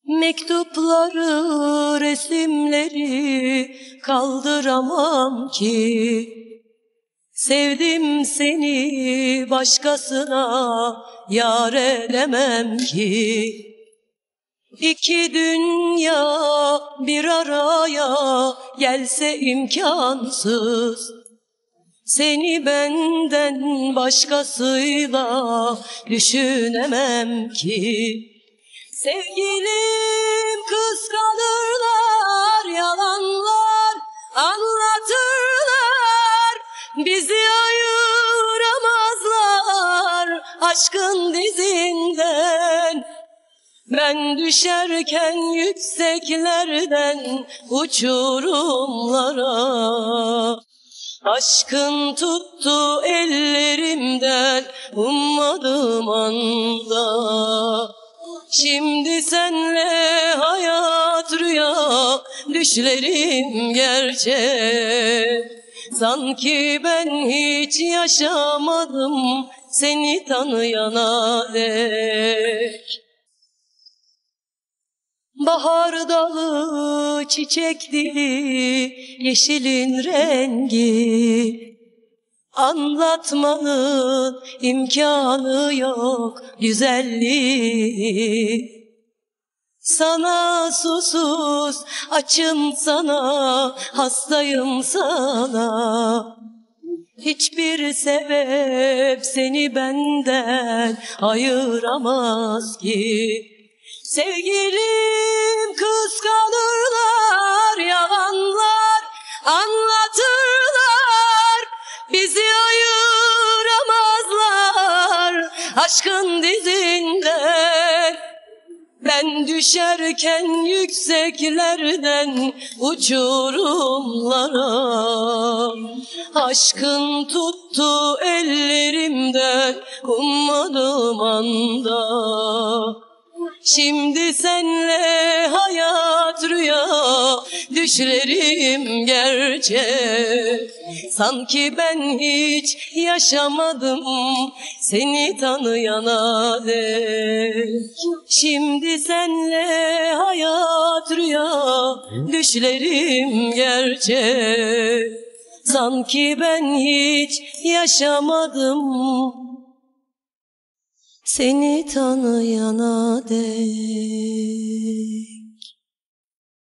Mektupları, resimleri kaldıramam ki. Sevdim seni, başkasına yar edemem ki. İki dünya bir araya gelse imkansız. Seni benden başkasıyla düşünemem ki. Sevgilim, kıskanırlar, yalanlar anlatırlar. Bizi ayıramazlar aşkın dizinden. Ben düşerken yükseklerden uçurumlara, aşkın tuttu ellerimden ummadığım anda. Şimdi senle hayat rüya, düşlerim gerçek. Sanki ben hiç yaşamadım seni tanıyana dek. Bahar dalı, çiçek dili, yeşilin rengi. Anlatmanın imkanı yok güzelliği. Sana susuz, açım sana, hastayım sana. Hiçbir sebep seni benden ayıramaz ki. Sevgilim, kıskanırlar, yalanlar anlatırlar. Bizi ayıramazlar aşkın dizinden. Ben düşerken yükseklerden uçurumlara, aşkın tuttu ellerimden ummadığım anda. Şimdi senle hayat rüya, düşlerim gerçek. Sanki ben hiç yaşamadım seni tanıyana dek. Şimdi senle hayat rüya, düşlerim gerçek. Sanki ben hiç yaşamadım seni tanıyana dek.